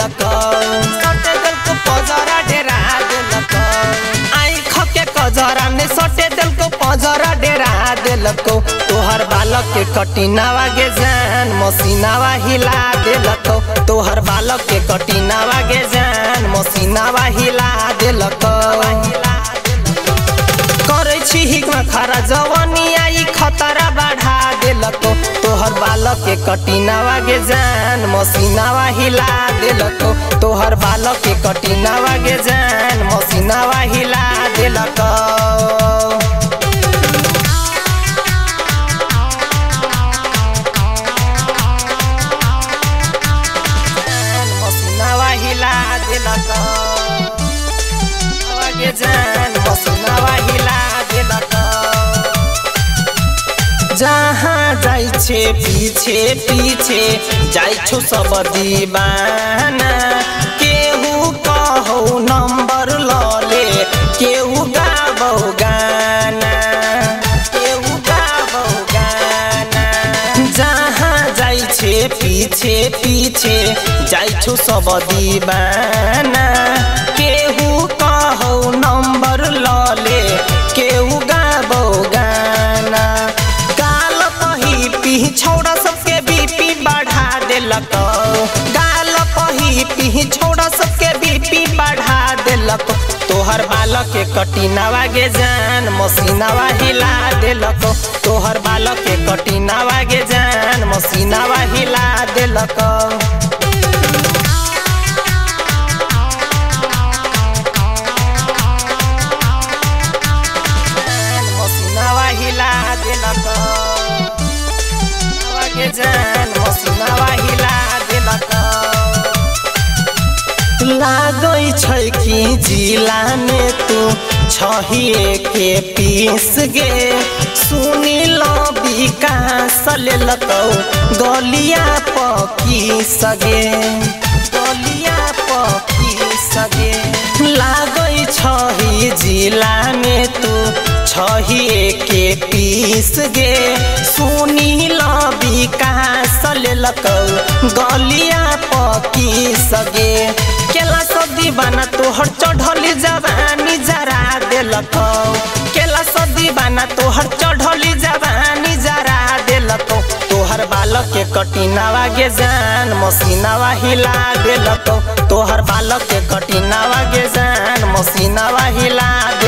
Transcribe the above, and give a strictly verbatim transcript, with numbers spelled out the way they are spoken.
दिलक सटे दिल को पजरा डेरा दिलक आई खके कजरा ने सटे दिल को पजरा डेरा दिलक तोहर बालक के कटिनावा गे जान मसीनावा हिला दिलक तोहर बालक के कटिनावा गे जान मसीनावा हिला दिलक करे छी हिकमा खरा जवानी आई खतरा बढ़ा दिलक तोहर बालक के कटिनावा गे जान मसीनावा हिला दिलक तोहर बालक के कटिनावा गे जान मसीनावा हिला दिलक मसीनावा हिला दिलक गे जान मसीनावा हिला दिलक जहाँ जाई छे पीछे पीछे जाई छो सब दीवाना केहू कहो नंबर लले केहू गाबो गाना केहू गाबो गाना जहाँ जाई छे पीछे पीछे जाई छो सब दीवाना केहू कहो नंबर लले केहू गाबो गाना छौड़ा सबके बीपी बढ़ा दिलक गाल पही पी छौड़ा सबके बीपी बढ़ा दिलक तोहर बालक के कटिनावा गे जान मसीनावा हिला दिलक तोहर बालक के कटिनावा गे जान मसीनावा हिला दिलक मसीनावा हिला दिलक जान मसीनावा हिला दिलक लागै छै कि जिला में तू छहिए के पीस गे सुनी लो विकास लेलक गलिया पकी सगे गलिया पकी सगे लागै छही जिला में तू छहिए के पीस गे सुनी लो विकास लेलक गलिया पकी सगे केला सब दीवाना तोहर चढ़ली जवानी जरा दिलक केला सब दीवाना तोहर चढ़ली जवानी जरा दिलक तोहर बालक के कटिनावा गे जान मसीनावा हिला दिलक तोहर बालक के कटिनावा गे जान मसीनावा हिला